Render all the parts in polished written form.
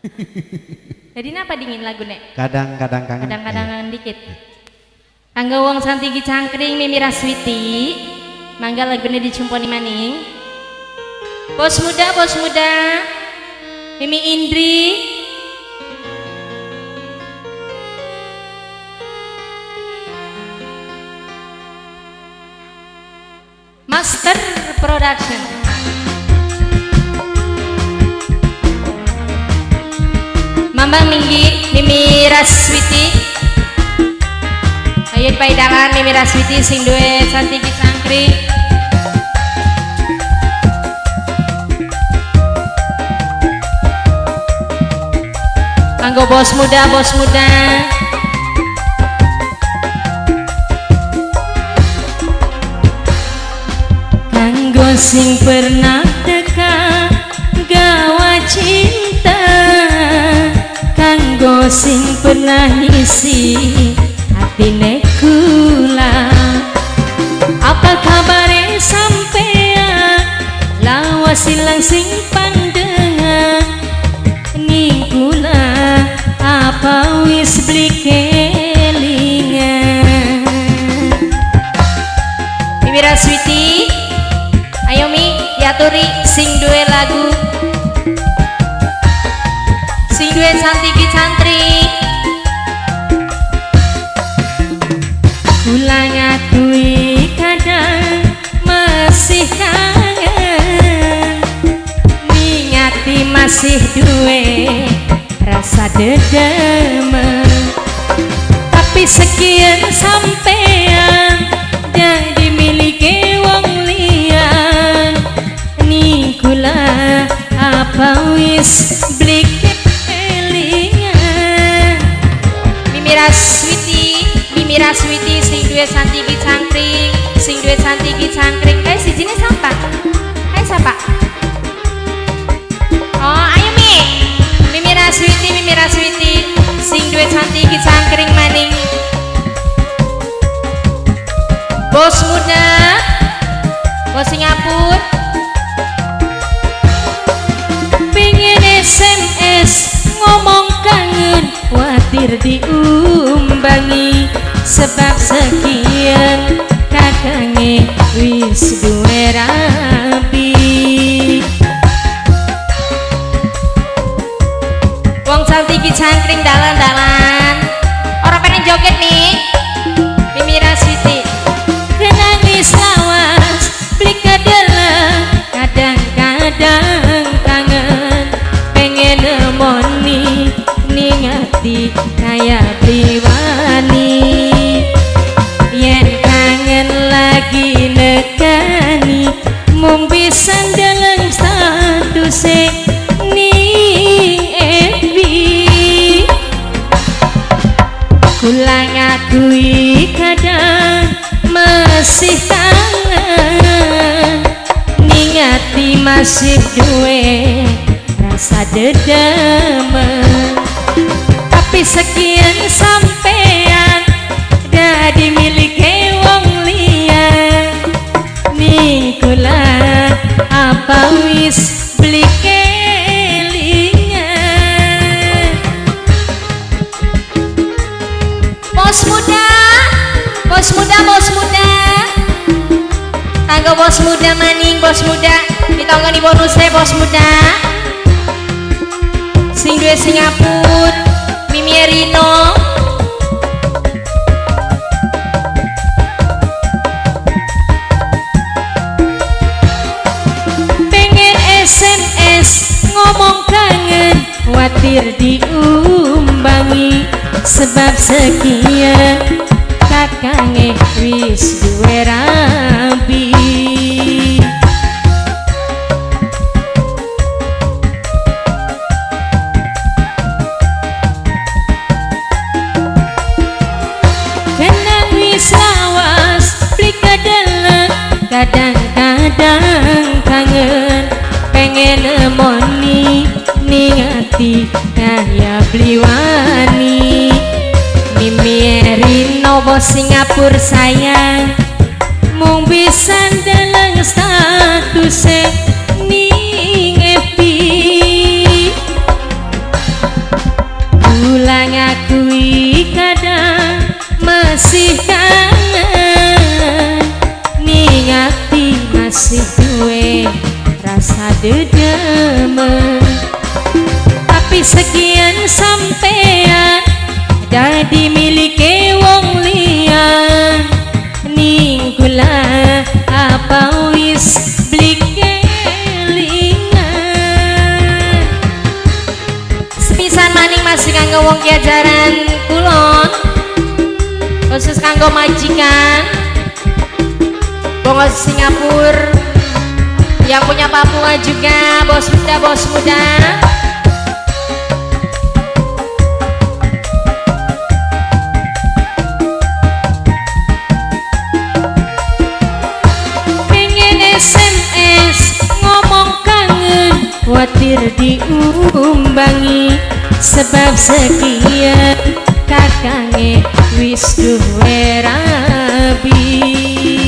Jadi napa dingin lagu nek? Kadang-kadang kangen. Kadang-kadang kangen dikit. Kanggo wong santigi cangkring Mimi Raswiti, mangga lagune dicumponi maning. Bos muda, Mimi Indri. Master Production. Mambang Minggi, Mimi Raswiti. Ayo paidangan Mimi Raswiti sing duwe santigi cangkring. Kanggo bos muda. Kanggo sing pernah teka gawa cinta, kanggo sing pernah isi hatine kula. Apa kabare sampean lawas silang sing pandengan ning kula, apa wis beli kelingan. Mimi Raswiti, ayo Mi diaturi sing duwe lagu, sing duwe santigi cantrik. Kula ngatui kadang masih kangen, niati masih duwe rasa dedemen, tapi sekian sampean jadi miliki wong liyan. Ning kula apa wis beli kelingan. Mimi Raswiti sing duwe santigi cangkring, sing duwe santigi cangkring. Sijine sapa? Sapa? Oh, ayo Mimi Raswiti sing duwe santigi cangkring maning. Bos muda, bos Singapura, pengen SMS ngomong kangen, khawatir diumbangi, sebab sekian kadange wis duwe rabi. Wong santigi cangkring dalan-dalan orang pengen joget nih. Mimi Raswiti nangis lawas beli kedeleng, kadang-kadang kangen pengen nemoni ning ati kaya priwani. Yen kangen lagi nekani mung bisa ndeleng statuse ning FB. Kula ngakui kadang masih kangen, ning ati masih duwe rasa dedemen, tapi sekian sampean dadi miliki wong liyan. Ning kula apa wis beli kelingan. Bos muda, tangga bos muda maning, bos muda ditonggoni bonusnya bos muda sing duwe Singapura, Mimi Erino. Pengen SMS ngomong kangen, khawatir diumbangi, sebab sekian kakange wis duwe rabi. Kenang wis lawas beli kedeleng, kadang-kadang kangen pengen nemoni ning ati kaya bliwani. Mimi Erino bos Singapura sayang mung bisa ndeleng statuse ning FB. kadang masih kangen, ning ati masih duwe rasa dedemen. Tapi sekian sampean dadi milike wong liya, ning kula apa wis beli kelingan. Sepisan maning masih kanggo wong Kiajaran Kulon, khusus kanggo majikan bongos Singapura, yang punya Papua juga, bos muda pengen SMS ngomong kangen, khawatir diumbangi sebab sekian kakange wis duwe rabi.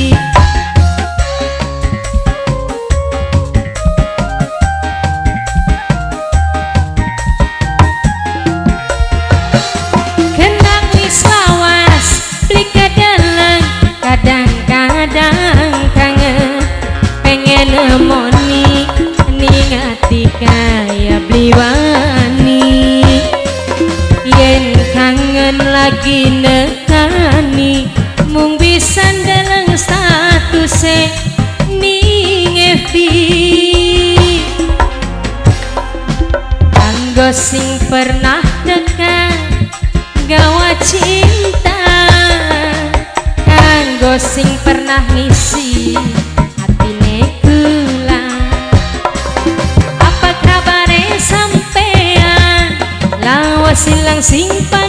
Kenang wis lawas beli kadalang, kadang-kadang kangen pengen nemoni, ning ati kaya beli wani. Yen kangen lagi nekani, mung bisa ndeleng statuse ning FB. Kanggo sing pernah dekat gawa cinta, kanggo sing pernah ngisi atine kula. Apa kabare sampean lawas silang sing